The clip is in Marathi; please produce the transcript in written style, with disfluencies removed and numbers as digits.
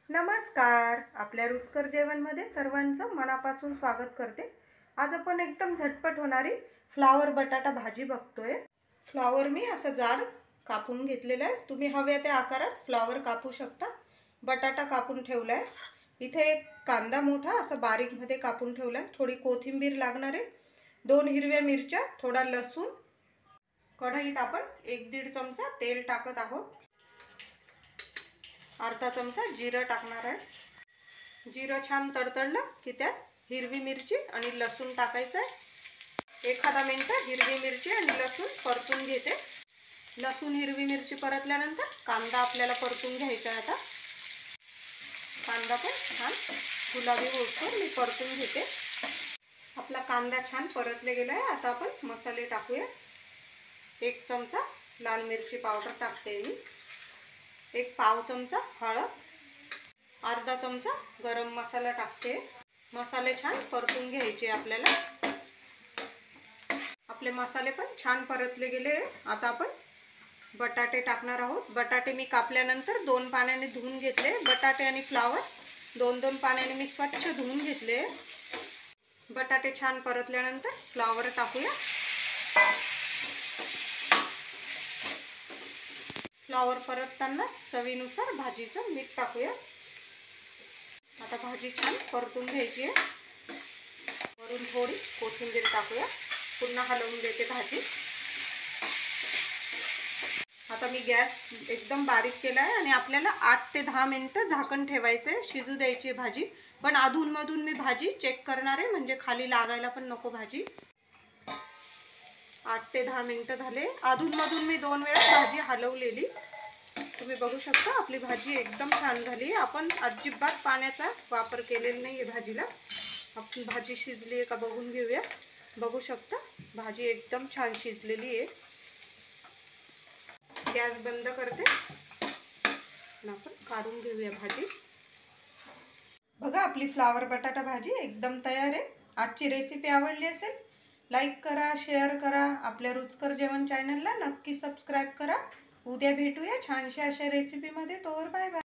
नमस्कार. आपल्या रुचकर जेवणमध्ये सर्वांचं मनापासून स्वागत करते. आज आपण एकदम झटपट होणारी फ्लावर बटाटा भाजी बघतोय. फ्लावर मी असं जाड कापून घेतलेलं आहे. तुम्ही हव्या त्या आकारात फ्लावर कापू शकता. बटाटा कापून ठेवलाय. इथे एक कांदा मोठा असं बारीक मध्ये कापून ठेवलाय. थोडी कोथिंबीर लागणार आहे. 2 हिरव्या मिरच्या, थोडा लसूण. कढईत आपण 1-1.5 चमचा तेल टाकत आहोत. अर्धा चमचा जिरं टाकणार आहे. जिरं छान तडतडलं की त्यात हिरवी मिरची आणि लसूण टाकायचं आहे. 1 मिनिट हिरवी मिरची आणि लसूण परतून घेते. लसूण हिरवी मिरची परतल्यानंतर कांदा आपल्याला परतून घ्यायचा आहे. आता कांदा पण छान गुलाबी होतो मी परतून घेते. आपला कांदा छान परतले गेला आहे. आता आपण मसाले टाकूया. 1 चमचा लाल मिरची पावडर टाकते मी. 1 पाव चमचा हळद, अर्धा चमचा गरम मसाला टाकते. मसाले छान परतून घ्यायचे आपल्याला. आपले मसाले पण छान परतले गेले. आता आपण बटाटे टाकणार आहोत. बटाटे मी कापल्यानंतर 2 पाण्याने धुवून घेतले. बटाटे आणि फ्लावर 2-2 पाण्याने मी स्वच्छ धुवून घेतले. बटाटे छान परतल्यानंतर फ्लावर टाकूया. फ्लावर परतताना चवीनुसार भाजीचं मीठ टाकूया. आता भाजी छान परतून घ्यायची आहे. वरून थोडी कोथिंबीर टाकूया. पुन्हा हलवून देते भाजी. आता मी गॅस एकदम बारीक केला आहे आणि आपल्याला 8 ते 10 मिनिटं झाकण ठेवायचं आहे. शिजू द्यायची भाजी. पण अधूनमधून मी भाजी चेक करणार आहे, म्हणजे खाली लागायला पण नको भाजी. 8 ते 10 मिनिटं झाले. अधूनमधून मी 2 वेळा भाजी हलवलेली. तुम्ही बघू शकता आपली भाजी एकदम छान झाली. आपण अजिबात पाण्याचा वापर केलेला नाही आहे भाजीला. आपली भाजी शिजली आहे का बघून घेऊया. बघू शकता भाजी एकदम छान शिजलेली आहे. गॅस बंद करते आणि आपण काढून घेऊया भाजी. बघा आपली फ्लावर बटाटा भाजी एकदम तयार आहे. आजची रेसिपी आवडली असेल लाईक करा, शेअर करा. आपल्या रुचकर जेवण चॅनलला नक्की सबस्क्राईब करा. उद्या भेटूया छानशा अशा रेसिपीमध्ये. तोवर बाय बाय.